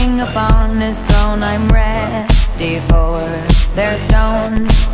Sitting upon his throne, I'm ready for their stones.